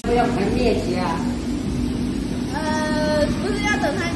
不要很猎奇啊。 不是要等它